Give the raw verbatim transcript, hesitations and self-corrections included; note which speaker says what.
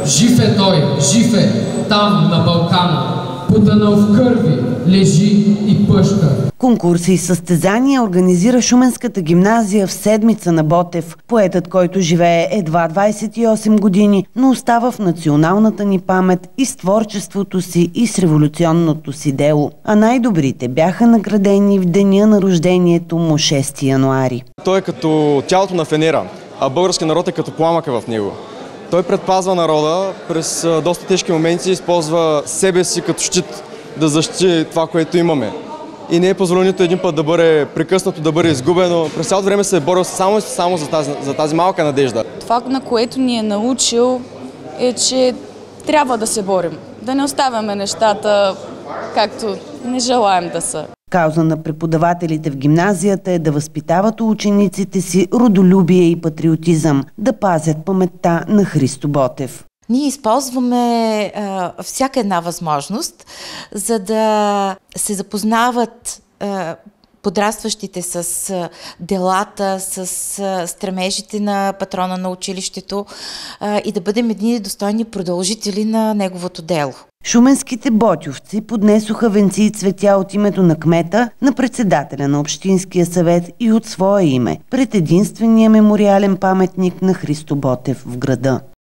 Speaker 1: Жив е той, жив е, там на Балкана. Потънал в кърви, лежи и пъшка.
Speaker 2: Конкурси и състезания организира Шуменската гимназия в седмица на Ботев. Поетът, който живее едва двадесет и осем години, но остава в националната ни памет и с творчеството си, и с революционното си дело. А най-добрите бяха наградени в деня на рождението му шести януари.
Speaker 3: Той е като тялото на Фенера, а български народ е като пламъка в него. Той предпазва народа през доста тежки моменти, използва себе си като щит да защити това, което имаме. И не е позволено нито един път да бъде прекъснато, да бъде изгубено. През цялото време се е борил само и само за тази, за тази малка надежда.
Speaker 4: Това, на което ни е научил, е, че трябва да се борим. Да не оставяме нещата както не желаем да са.
Speaker 2: Кауза на преподавателите в гимназията е да възпитават у учениците си родолюбие и патриотизъм, да пазят паметта на Христо Ботев.
Speaker 5: Ние използваме а, всяка една възможност, за да се запознават а, подрастващите с а, делата, с а, стремежите на патрона на училището а, и да бъдем едни достойни продължители на неговото дело.
Speaker 2: Шуменските ботювци поднесоха венци и цветя от името на кмета, на председателя на Общинския съвет и от свое име пред единствения мемориален паметник на Христо Ботев в града.